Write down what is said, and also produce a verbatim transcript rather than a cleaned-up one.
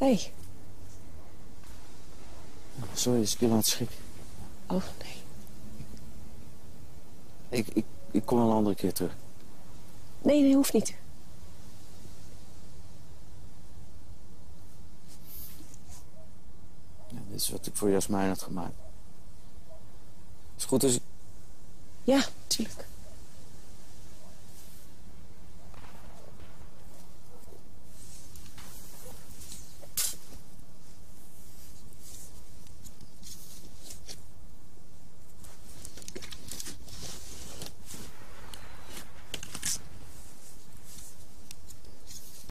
Nee. Sorry, is ik je aan het schrikken. Oh, nee. Ik, ik, ik kom wel een andere keer terug. Nee, nee, hoeft niet. Ja, dit is wat ik voor Jasmijn had gemaakt. Is het goed als ik... Ja, tuurlijk.